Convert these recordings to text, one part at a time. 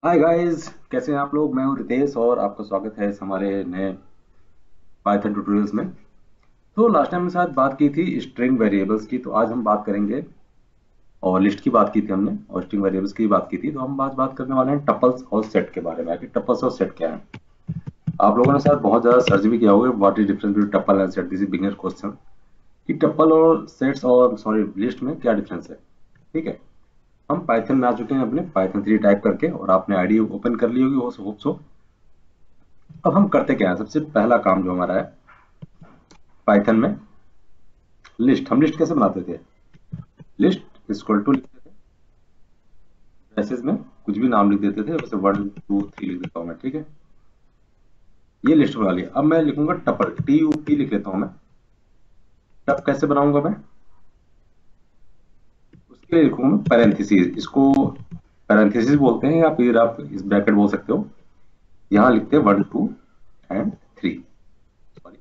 Hi guys, कैसे हैं आप लोग। मैं हूं रितेश और आपका स्वागत है इस हमारे नए पाइथन ट्यूटोरियल्स में। तो लास्ट टाइम के साथ बात की थी स्ट्रिंग वेरिएबल्स की, तो आज हम बात करेंगे। और लिस्ट की बात की थी हमने और स्ट्रिंग वेरिएबल्स की बात की थी, तो हम आज बात करने वाले हैं टपल्स और सेट के बारे में कि टपल्स और सेट क्या है। आप लोगों ने शायद बहुत ज्यादा सर्च भी किया होगा what is difference between tuple and set. This is beginner question कि टपल और सेट्स और सॉरी लिस्ट में क्या डिफरेंस है। ठीक है। हम पाइथन में आ चुके हैं अपने पाइथन 3 टाइप करके, और आपने आईडी ओपन कर ली होगी वो होप सो। अब हम करते क्या है, सबसे पहला काम जो हमारा है पाइथन में लिस्ट। हम लिस्ट कैसे बनाते थे। लिस्ट इक्वल टू लिखते थे, ब्रेसेस में कुछ भी नाम लिख देते थे, जैसे 1 2 3 लिख देता हूं मैं। ठीक है, ये लिस्ट बना लिया। अब मैं लिखूंगा टपल, TUP लिख लेता हूं मैं। टप कैसे बनाऊंगा मैं, उसके लिए लिखूंगा मैं पैरेंथेसिस। इसको पैरेंथेसिस बोलते हैं या फिर आप इस ब्रैकेट बोल सकते हो। यहाँ लिखते हैं 1 2 एंड 3, सॉरी।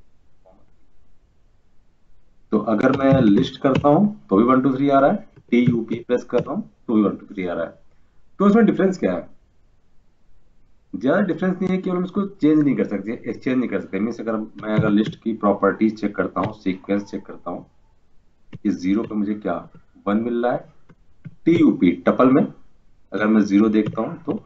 तो अगर मैं लिस्ट करता हूं तो भी 1 2 3 आ रहा है, TUP प्रेस कर रहा हूं तो भी 1 2 3 आ रहा है। तो इसमें डिफरेंस क्या है। ज्यादा डिफरेंस नहीं है कि हम इसको चेंज नहीं कर सकते, एक्सचेंज नहीं कर सकते। मीन्स अगर लिस्ट की प्रॉपर्टीज चेक करता हूँ, सीक्वेंस चेक करता हूँ, इस जीरो पे मुझे क्या 1 मिल रहा है। TUP टपल में अगर मैं जीरो देखता हूँ तो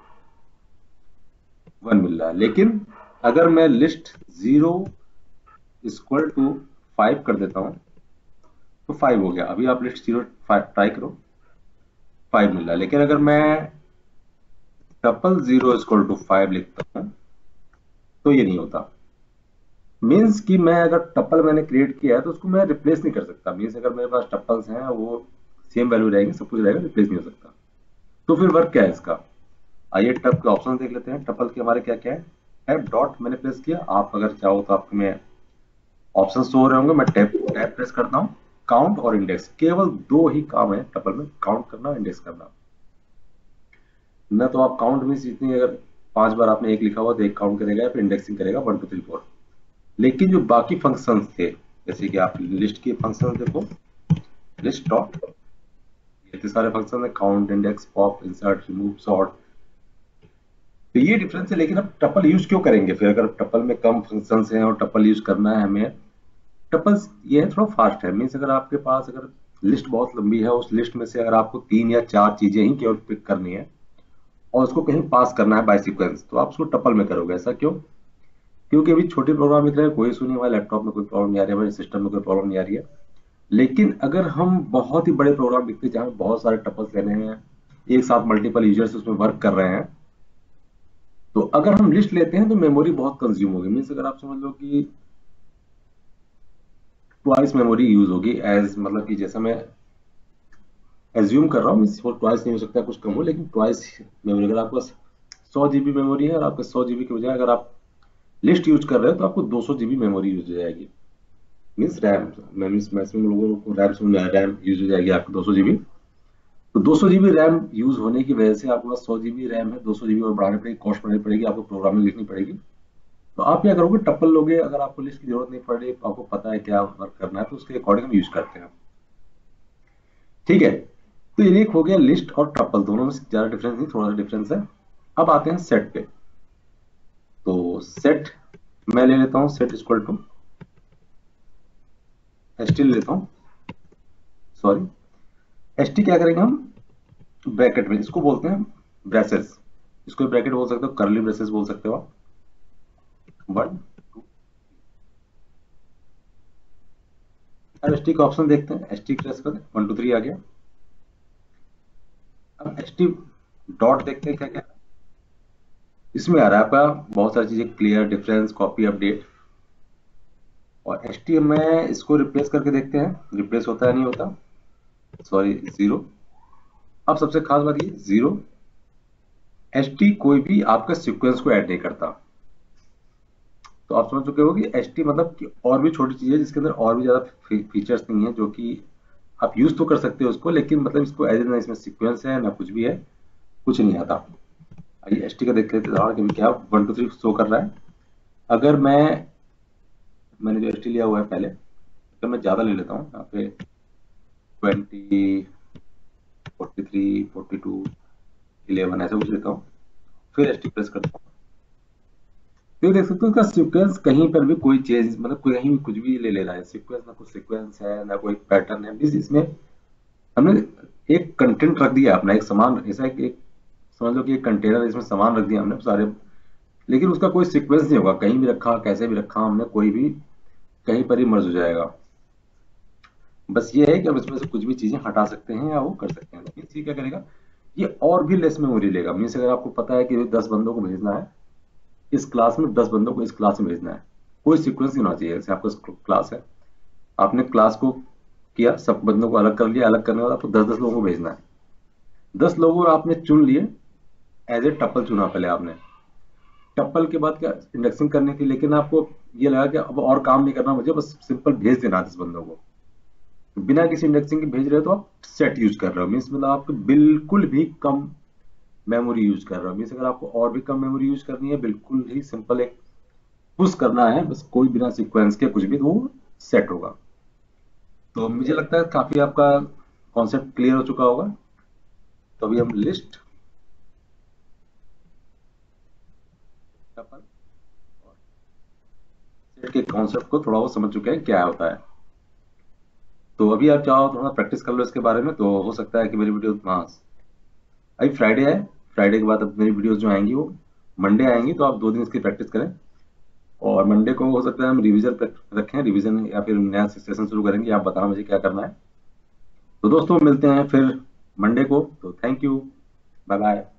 1 मिल रहा है, लेकिन अगर मैं लिस्ट जीरो इक्वल टू 5 कर देता हूँ तो 5 हो गया। अभी आप लिस्ट जीरो ट्राई करो, 5 मिल रहा है। लेकिन अगर मैं टपल जीरो इक्वल टू 5 लिखता हूँ तो ये नहीं होता। मीन्स कि मैं अगर टपल मैंने क्रिएट किया है तो उसको मैं रिप्लेस नहीं कर सकता। मीन्स अगर मेरे पास टपल्स हैं वो सेम वैल्यू रहेंगे, सब कुछ रहेगा, रिप्लेस नहीं हो सकता। तो फिर वर्क क्या है इसका। आइए टप के ऑप्शन देख लेते हैं। टपल के हमारे क्या क्या है। टैब डॉट मैंने प्रेस किया, आप अगर चाहो तो आपके में ऑप्शन शो हो रहे होंगे। मैं टैब टैब प्रेस करता हूँ। काउंट और इंडेक्स, केवल दो ही काम है टपल में, काउंट करना, इंडेक्स करना। न तो आप काउंट में जितनी अगर 5 बार आपने एक लिखा हुआ तो एक काउंट करेगा या फिर इंडेक्सिंग करेगा 1 2 3 4। लेकिन जो बाकी फंक्शंस थे, जैसे कि आप लिस्ट के फंक्शन देखो, लिस्ट डॉट, ये इतने सारे फंक्शन है, count, index, pop, insert, remove, sort. तो ये डिफरेंस है। लेकिन अब टपल यूज क्यों करेंगे फिर, अगर टपल में कम फंक्शंस हैं और टपल यूज करना है हमें। टपल्स ये है थोड़ा फास्ट है। मीन्स अगर आपके पास अगर लिस्ट बहुत लंबी है, उस लिस्ट में से अगर आपको 3 या 4 चीजें ही केवल पिक करनी है और उसको कहीं पास करना है बाय सीक्वेंस, तो आप उसको टपल में करोगे। ऐसा क्यों, क्योंकि अभी छोटे प्रोग्राम लिख रहे हैं, कोई इशू नहीं हुआ, लैपटॉप में कोई प्रॉब्लम नहीं आ रही है, हमारे सिस्टम में कोई प्रॉब्लम नहीं आ रही है। लेकिन अगर हम बहुत ही बड़े प्रोग्राम लिखते हैं जहां बहुत सारे टपल्स लेने हैं, एक साथ मल्टीपल यूजर्स उसमें वर्क कर रहे हैं, तो अगर हम लिस्ट लेते हैं तो मेमोरी बहुत कंज्यूम होगी। मीन्स अगर आप समझ लो कि ट्वाइस मेमोरी यूज होगी, एज मतलब कि जैसा मैं एज्यूम कर रहा हूँ। मीन्स वो ट्वाइस नहीं हो सकता, कुछ कम हो, लेकिन ट्वाइस मेमोरी। अगर आपके पास 100 GB मेमोरी है और आपके 100 GB की बजाय अगर आप लिस्ट यूज कर रहे हो तो आपको 200 GB मेमोरी यूज हो जाएगी। मीन्स रैम, मीन्स मैक्सिमम लोगों को रैम यूज हो जाएगी आपकी 200 GB। तो 200 GB रैम यूज होने की वजह से आपके पास 100 GB रैम है, 200 GB और बढ़ानी पड़ेगी, कॉस्ट बढ़ानी पड़ेगी, आपको प्रोग्रामिंग लिखनी पड़ेगी। तो आप क्या करोगे, टप्पल लोगे। अगर आपको लिस्ट की जरूरत नहीं पड़ रही, आपको पता है क्या वर्क करना है, तो उसके अकॉर्डिंग हम यूज करते हैं। ठीक है। तो ये एक हो गया लिस्ट और टप्पल, दोनों में ज्यादा डिफरेंस नहीं, थोड़ा सा डिफरेंस है। अब आते हैं सेट पे। तो सेट मैं ले लेता हूं, set equal to S T ले लेता हूं, सॉरी। एस टी क्या करेंगे हम, ब्रैकेट में, इसको बोलते हैं ब्रेसेस। इसको ब्रैकेट बोल सकते हो, करली ब्रेसेस बोल सकते हो आप। 1 2। अब एस टी का ऑप्शन देखते हैं, एस टी प्रेस कर 1 2 3 आ गया। अब एस टी डॉट देखते हैं क्या क्या इसमें आ रहा है आपका। बहुत सारी चीजें, क्लियर, डिफरेंस, कॉपी, अपडेट। और एस टी में इसको रिप्लेस करके देखते हैं, रिप्लेस होता है नहीं होता, सॉरी, जीरो। अब सबसे खास बात ये, जीरो एस टी कोई भी आपका सीक्वेंस को ऐड नहीं करता। तो आप समझ चुके हो कि एस टी मतलब कि और भी छोटी चीज है जिसके अंदर और भी ज्यादा फीचर्स नहीं है, जो कि आप यूज तो कर सकते हो उसको, लेकिन मतलब इसको एज ना इसमें सीक्वेंस है ना कुछ भी है, कुछ नहीं आता। आइए एस टी का देख लेते हैं कि क्या 1 2 3 शो कर रहा है। अगर मैंने जो एस टी लिया हुआ है पहले, अगर मैं ज्यादा ले लेता हूँ यहाँ पे 20 43 42 11 ऐसा कुछ लेता हूँ, फिर एस्टी प्रेस करता हूँ, तो देख सकते हो इसका सीक्वेंस कहीं पर भी कोई चेंज, मतलब कहीं भी कुछ भी ले रहा है सीक्वेंस, ना कुछ सीक्वेंस है ना कोई पैटर्न है। इसमें हमने एक कंटेंट रख दिया अपना, एक सामान, ऐसा एक समझ लो कि एक कंटेनर, इसमें सामान रख दिया हमने सारे, लेकिन उसका कोई सीक्वेंस नहीं होगा, कहीं भी रखा कैसे भी रखा हमने, कोई भी कहीं पर ही मर्ज हो जाएगा। बस ये है कि हम इसमें से कुछ भी चीजें हटा सकते हैं या वो कर सकते हैं। लेकिन ये क्या करेगा, ये और भी लेस मेमोरी लेगा। मीन्स अगर आपको पता है कि 10 बंदों को भेजना है इस क्लास में, 10 बंदों को इस क्लास में भेजना है, कोई सीक्वेंस नहीं होना चाहिए। जैसे आपका क्लास है, आपने क्लास को किया, सब बंदों को अलग कर लिया, अलग करने के बाद आपको 10-10 लोगों को भेजना है। 10 लोगों को आपने चुन लिए, एज ए टपल चुना पहले आपने, टप्पल के बाद क्या इंडेक्सिंग करने की, लेकिन आपको ये लगा कि अब और काम नहीं करना मुझे, बस सिंपल भेज देना 10 बंदों को, तो बिना किसी इंडेक्सिंग के भेज रहे हो तो आप सेट यूज कर रहे हो। मीन्स मतलब आपको बिल्कुल भी कम मेमोरी यूज कर रहे हो। मीन्स अगर आपको और भी कम मेमोरी यूज करनी है, बिल्कुल ही सिंपल एक पुश करना है बस, कोई बिना सीक्वेंस के कुछ भी, तो वो सेट होगा। तो मुझे लगता है काफी आपका कॉन्सेप्ट क्लियर हो चुका होगा। तो अभी हम लिस्ट, टपल और सेट के कॉन्सेप्ट को थोड़ा वो समझ चुके हैं क्या होता है। तो अभी आप चाहो थोड़ा प्रैक्टिस कर लो इसके बारे में, तो हो सकता है कि मेरी वीडियो, हाँ अभी फ्राइडे है, फ्राइडे के बाद अब मेरी वीडियोस जो आएंगी वो मंडे आएंगी, तो आप 2 दिन इसकी प्रैक्टिस करें। और मंडे को हो सकता है हम रिवीजन रखें, रिवीजन या फिर नया सेशन शुरू करेंगे, आप बताना मुझे क्या करना है। तो दोस्तों मिलते हैं फिर मंडे को, तो थैंक यू, बाय बाय।